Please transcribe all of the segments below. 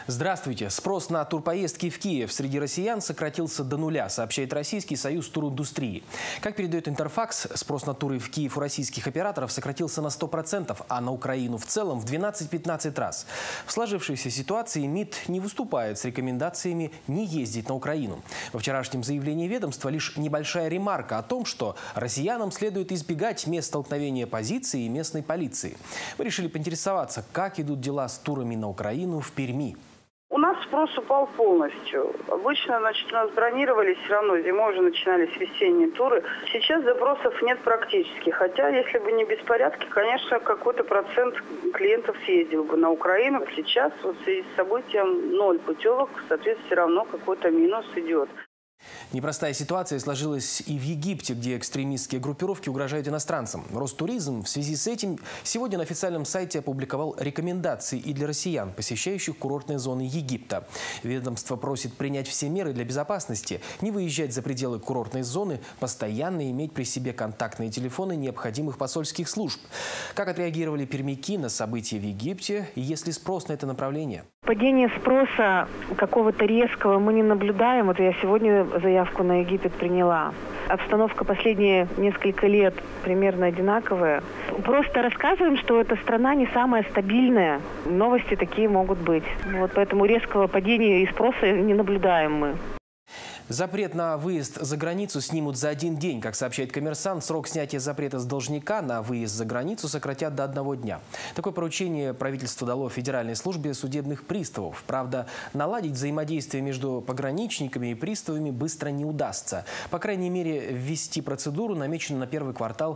Здравствуйте. Спрос на турпоездки в Киев среди россиян сократился до нуля, сообщает Российский союз туриндустрии. Как передает Интерфакс, спрос на туры в Киев у российских операторов сократился на 100%, а на Украину в целом в 12-15 раз. В сложившейся ситуации МИД не выступает с рекомендациями не ездить на Украину. Во вчерашнем заявлении ведомства лишь небольшая ремарка о том, что россиянам следует избегать мест столкновения позиции и местной полиции. Мы решили поинтересоваться, как идут дела с турами на Украину в Перми. У нас спрос упал полностью. Обычно, у нас бронировались все равно, зимой уже начинались весенние туры. Сейчас запросов нет практически. Хотя, если бы не беспорядки, конечно, какой-то процент клиентов съездил бы на Украину. Сейчас вот в связи с событием 0 путевок, соответственно, все равно какой-то минус идет. Непростая ситуация сложилась и в Египте, где экстремистские группировки угрожают иностранцам. Ростуризм в связи с этим сегодня на официальном сайте опубликовал рекомендации и для россиян, посещающих курортные зоны Египта. Ведомство просит принять все меры для безопасности, не выезжать за пределы курортной зоны, постоянно иметь при себе контактные телефоны необходимых посольских служб. Как отреагировали пермяки на события в Египте и есть ли спрос на это направление? Падение спроса какого-то резкого мы не наблюдаем. Вот я сегодня заявку на Египет приняла. Обстановка последние несколько лет примерно одинаковая. Просто рассказываем, что эта страна не самая стабильная. Новости такие могут быть. Вот поэтому резкого падения и спроса не наблюдаем мы. Запрет на выезд за границу снимут за один день. Как сообщает «Коммерсант», срок снятия запрета с должника на выезд за границу сократят до 1 дня. Такое поручение правительство дало Федеральной службе судебных приставов. Правда, наладить взаимодействие между пограничниками и приставами быстро не удастся. По крайней мере, ввести процедуру намечено на первый квартал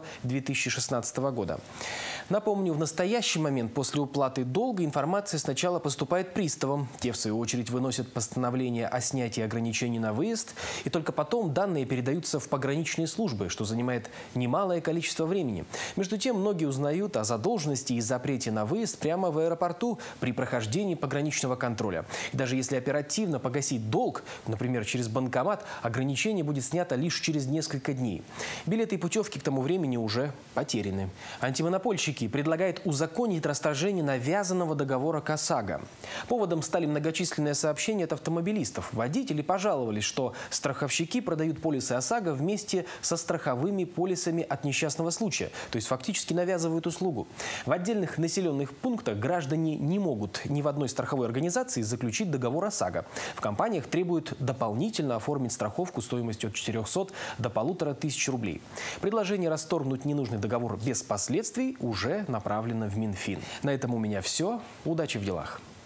2016 года. Напомню, в настоящий момент после уплаты долга информация сначала поступает приставам. Те, в свою очередь, выносят постановление о снятии ограничений на выезд. И только потом данные передаются в пограничные службы, что занимает немалое количество времени. Между тем, многие узнают о задолженности и запрете на выезд прямо в аэропорту при прохождении пограничного контроля. И даже если оперативно погасить долг, например, через банкомат, ограничение будет снято лишь через несколько дней. Билеты и путевки к тому времени уже потеряны. Антимонопольщики предлагают узаконить расторжение навязанного договора КОСАГО. Поводом стали многочисленные сообщения от автомобилистов. Водители пожаловались, что страховщики продают полисы ОСАГО вместе со страховыми полисами от несчастного случая. То есть фактически навязывают услугу. В отдельных населенных пунктах граждане не могут ни в одной страховой организации заключить договор ОСАГО. В компаниях требуют дополнительно оформить страховку стоимостью от 400 до 1500 рублей. Предложение расторгнуть ненужный договор без последствий уже направлено в Минфин. На этом у меня все. Удачи в делах.